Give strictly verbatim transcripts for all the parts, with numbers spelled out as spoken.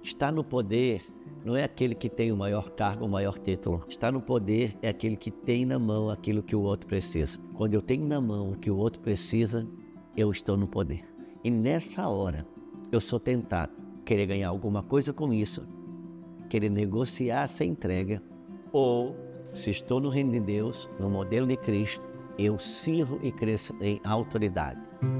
Está no poder não é aquele que tem o maior cargo, o maior título. Está no poder é aquele que tem na mão aquilo que o outro precisa. Quando eu tenho na mão o que o outro precisa, eu estou no poder. E nessa hora, eu sou tentado querer ganhar alguma coisa com isso, querer negociar essa entrega, ou, se estou no reino de Deus, no modelo de Cristo, eu sirvo e cresço em autoridade.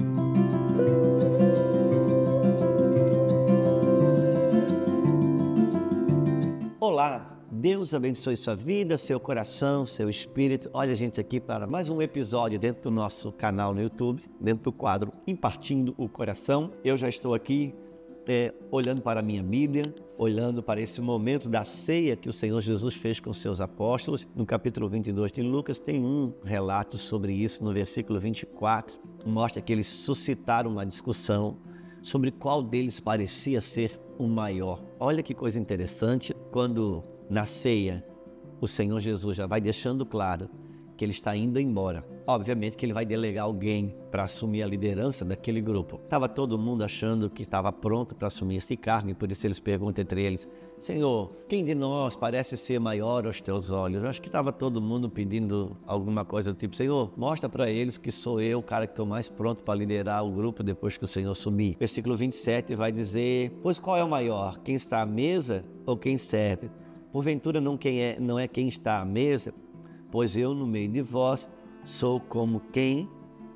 Olá, Deus abençoe sua vida, seu coração, seu espírito. Olha a gente aqui para mais um episódio dentro do nosso canal no YouTube, dentro do quadro Impartindo o Coração. Eu já estou aqui é, olhando para a minha Bíblia, olhando para esse momento da ceia que o Senhor Jesus fez com seus apóstolos. No capítulo vinte e dois de Lucas tem um relato sobre isso, no versículo vinte e quatro, mostra que eles suscitaram uma discussão sobre qual deles parecia ser o maior. Olha que coisa interessante, quando na ceia o Senhor Jesus já vai deixando claro que ele está indo embora. Obviamente que ele vai delegar alguém para assumir a liderança daquele grupo. Estava todo mundo achando que estava pronto para assumir esse cargo, e por isso eles perguntam entre eles: Senhor, quem de nós parece ser maior aos teus olhos? Eu acho que estava todo mundo pedindo alguma coisa do tipo: Senhor, mostra para eles que sou eu o cara que estou mais pronto para liderar o grupo depois que o Senhor sumir. Versículo vinte e sete vai dizer: pois qual é o maior? Quem está à mesa ou quem serve? Porventura não, quem é, não é quem está à mesa? Pois eu no meio de vós sou como quem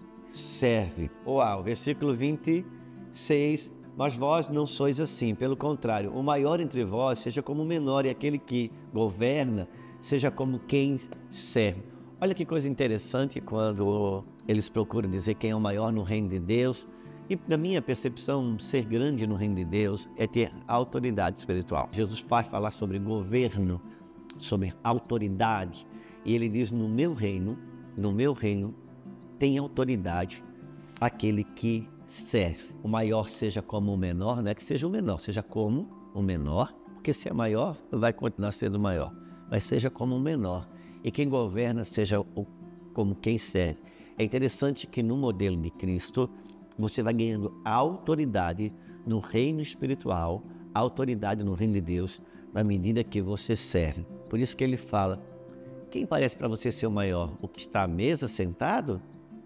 serve. Uau, versículo vinte e seis, mas vós não sois assim, pelo contrário, o maior entre vós seja como o menor, e aquele que governa seja como quem serve. Olha que coisa interessante quando eles procuram dizer quem é o maior no reino de Deus. E na minha percepção, ser grande no reino de Deus é ter autoridade espiritual. Jesus faz falar sobre governo, sobre autoridade. E ele diz: no meu reino, no meu reino, tem autoridade aquele que serve. O maior seja como o menor, não é que seja o menor, seja como o menor, porque se é maior, vai continuar sendo maior, mas seja como o menor. E quem governa seja o, como quem serve. É interessante que no modelo de Cristo, você vai ganhando autoridade no reino espiritual, autoridade no reino de Deus, na medida que você serve. Por isso que ele fala: quem parece para você ser o maior? O que está à mesa sentado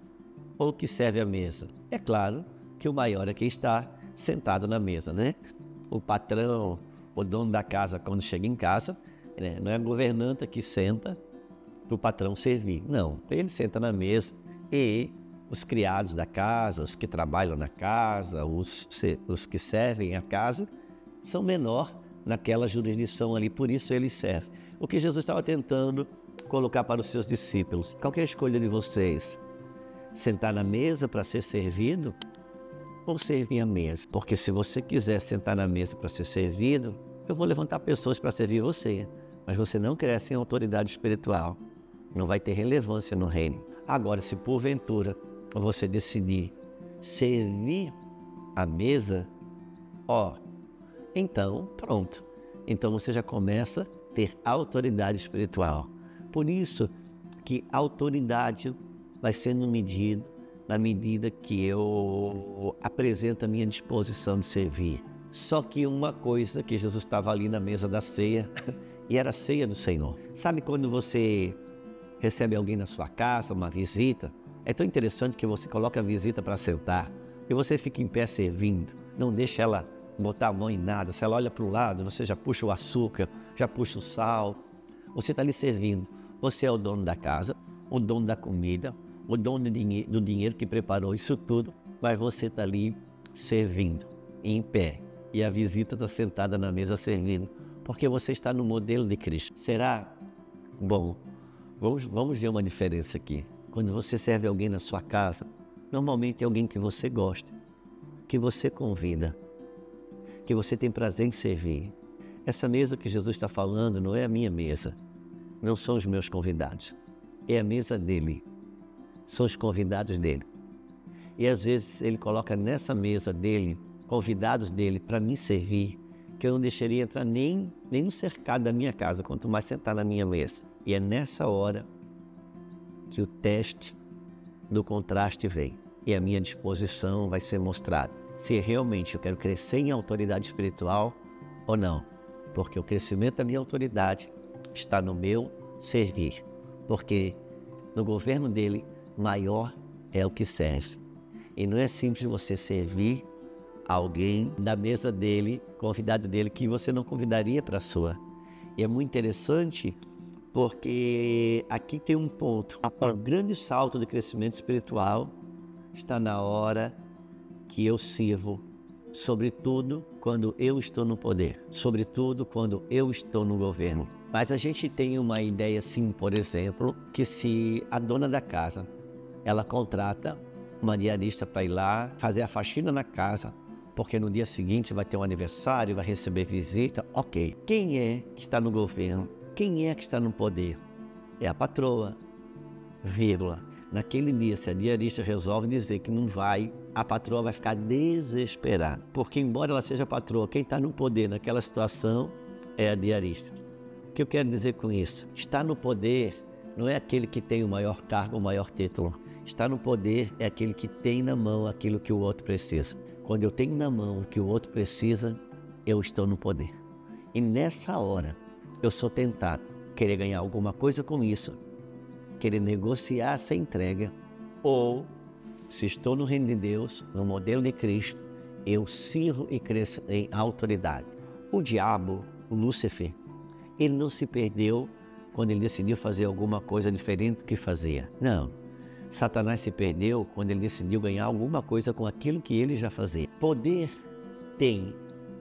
ou o que serve à mesa? É claro que o maior é quem está sentado na mesa, né? O patrão, o dono da casa, quando chega em casa, né, não é a governanta que senta para o patrão servir. Não, ele senta na mesa e os criados da casa, os que trabalham na casa, os, os que servem a casa, são menor naquela jurisdição ali, por isso ele serve. O que Jesus estava tentando colocar para os seus discípulos: qual que é a escolha de vocês? Sentar na mesa para ser servido ou servir a mesa? Porque se você quiser sentar na mesa para ser servido, eu vou levantar pessoas para servir você, mas você não cresce em autoridade espiritual, não vai ter relevância no reino. Agora, se porventura você decidir servir a mesa, ó, então pronto, então você já começa a ter autoridade espiritual. Por isso que a autoridade vai sendo medida na medida que eu apresento a minha disposição de servir. Só que uma coisa, que Jesus estava ali na mesa da ceia, e era a ceia do Senhor. Sabe quando você recebe alguém na sua casa, uma visita? É tão interessante que você coloca a visita para sentar e você fica em pé servindo. Não deixa ela botar a mão em nada. Se ela olha para o lado, você já puxa o açúcar, já puxa o sal. Você está ali servindo. Você é o dono da casa, o dono da comida, o dono do dinheiro, do dinheiro que preparou isso tudo, mas você está ali servindo, em pé, e a visita está sentada na mesa servindo, porque você está no modelo de Cristo. Será? Bom, vamos, vamos ver uma diferença aqui. Quando você serve alguém na sua casa, normalmente é alguém que você gosta, que você convida, que você tem prazer em servir. Essa mesa que Jesus está falando não é a minha mesa. Não são os meus convidados, é a mesa dele, são os convidados dele. E às vezes ele coloca nessa mesa dele, convidados dele para me servir, que eu não deixaria entrar nem, nem no cercado da minha casa, quanto mais sentar na minha mesa. E é nessa hora que o teste do contraste vem, e a minha disposição vai ser mostrada. Se realmente eu quero crescer em autoridade espiritual, ou não? Porque o crescimento da minha autoridade está no meu servir. Porque no governo dele, maior é o que serve. E não é simples você servir alguém da mesa dele, convidado dele, que você não convidaria para a sua. E é muito interessante porque aqui tem um ponto. O grande salto de crescimento espiritual está na hora que eu sirvo, sobretudo quando eu estou no poder, sobretudo quando eu estou no governo. Mas a gente tem uma ideia assim, por exemplo, que se a dona da casa, ela contrata uma diarista para ir lá fazer a faxina na casa, porque no dia seguinte vai ter um aniversário, vai receber visita, ok. Quem é que está no governo? Quem é que está no poder? É a patroa, vírgula. Naquele dia, se a diarista resolve dizer que não vai, a patroa vai ficar desesperada, porque embora ela seja patroa, quem está no poder naquela situação é a diarista. O que eu quero dizer com isso? Estar no poder não é aquele que tem o maior cargo, o maior título. Estar no poder é aquele que tem na mão aquilo que o outro precisa. Quando eu tenho na mão o que o outro precisa, eu estou no poder. E nessa hora, eu sou tentado querer ganhar alguma coisa com isso, querer negociar essa entrega, ou, se estou no reino de Deus, no modelo de Cristo, eu sirvo e cresço em autoridade. O diabo, o Lúcifer, ele não se perdeu quando ele decidiu fazer alguma coisa diferente do que fazia. Não. Satanás se perdeu quando ele decidiu ganhar alguma coisa com aquilo que ele já fazia. Poder tem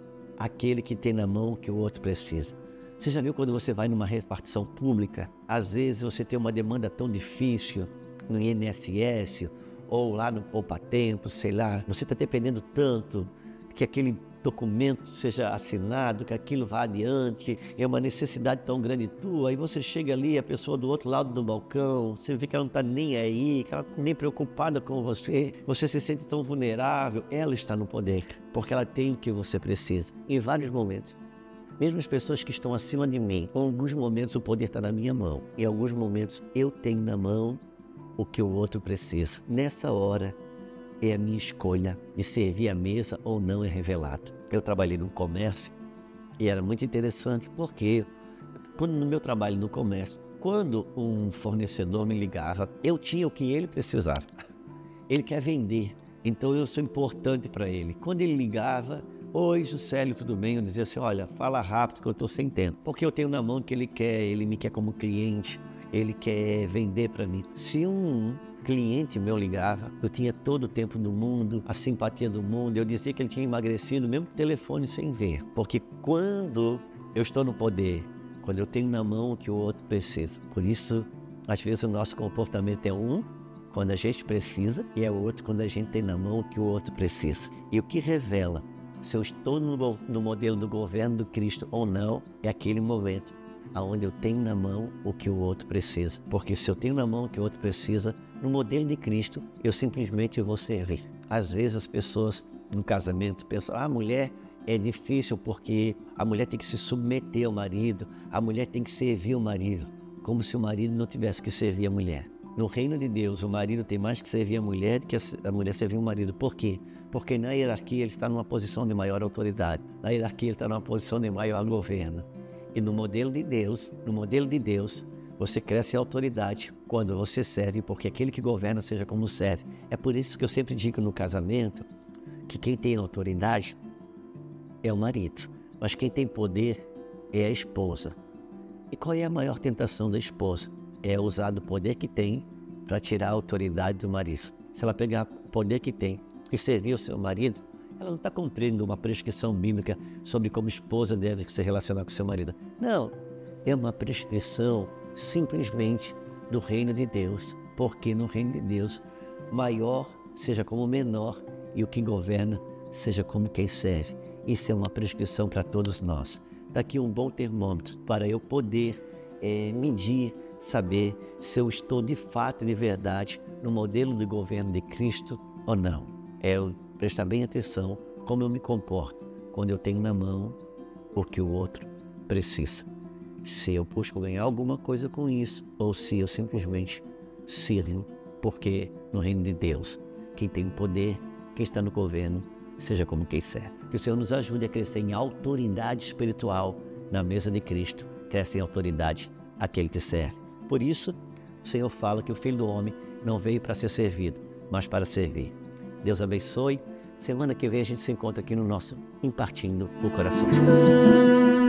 aquele que tem na mão o que o outro precisa. Você já viu quando você vai numa repartição pública, às vezes você tem uma demanda tão difícil no I N S S ou lá no Poupa Tempo, sei lá, você está dependendo tanto que aquele documento seja assinado, que aquilo vá adiante, é uma necessidade tão grande tua, e você chega ali, a pessoa do outro lado do balcão, você vê que ela não está nem aí, que ela não está nem preocupada com você, você se sente tão vulnerável, ela está no poder, porque ela tem o que você precisa, em vários momentos. Mesmo as pessoas que estão acima de mim, em alguns momentos o poder está na minha mão, em alguns momentos eu tenho na mão o que o outro precisa. Nessa hora, é a minha escolha de servir a mesa ou não é revelado. Eu trabalhei no comércio e era muito interessante porque quando no meu trabalho no comércio, quando um fornecedor me ligava, eu tinha o que ele precisava. Ele quer vender, então eu sou importante para ele. Quando ele ligava, oi Juscelio, tudo bem? Eu dizia assim, olha, fala rápido que eu estou sem tempo. Porque eu tenho na mão o que ele quer, ele me quer como cliente, ele quer vender para mim. Se um cliente meu ligava, eu tinha todo o tempo do mundo, a simpatia do mundo, eu dizia que ele tinha emagrecido, mesmo por telefone sem ver. Porque quando eu estou no poder, quando eu tenho na mão o que o outro precisa. Por isso, às vezes o nosso comportamento é um, quando a gente precisa, e é outro quando a gente tem na mão o que o outro precisa. E o que revela se eu estou no, no modelo do governo do Cristo ou não, é aquele momento onde eu tenho na mão o que o outro precisa. Porque se eu tenho na mão o que o outro precisa, no modelo de Cristo, eu simplesmente vou servir. Às vezes as pessoas no casamento pensam, ah, a mulher é difícil porque a mulher tem que se submeter ao marido, a mulher tem que servir o marido, como se o marido não tivesse que servir a mulher. No reino de Deus, o marido tem mais que servir a mulher do que a mulher servir o marido. Por quê? Porque na hierarquia ele está numa posição de maior autoridade, na hierarquia ele está numa posição de maior governo. E no modelo de Deus, no modelo de Deus, você cresce em autoridade quando você serve, porque aquele que governa seja como serve. É por isso que eu sempre digo no casamento que quem tem autoridade é o marido, mas quem tem poder é a esposa. E qual é a maior tentação da esposa? É usar do poder que tem para tirar a autoridade do marido. Se ela pegar o poder que tem e servir o seu marido, ela não está cumprindo uma prescrição bíblica sobre como esposa deve se relacionar com seu marido. Não, é uma prescrição simplesmente do reino de Deus, porque no reino de Deus, maior seja como menor e o que governa seja como quem serve. Isso é uma prescrição para todos nós. Daqui um bom termômetro para eu poder é, medir, saber se eu estou de fato e de verdade no modelo de governo de Cristo ou não. É eu prestar bem atenção como eu me comporto quando eu tenho na mão o que o outro precisa. Se eu busco ganhar alguma coisa com isso ou se eu simplesmente sirvo, porque no reino de Deus, quem tem o poder, quem está no governo, seja como quem serve. Que o Senhor nos ajude a crescer em autoridade espiritual na mesa de Cristo. Cresce em autoridade aquele que serve. Por isso, o Senhor fala que o Filho do Homem não veio para ser servido, mas para servir. Deus abençoe. Semana que vem a gente se encontra aqui no nosso Impartindo o Coração.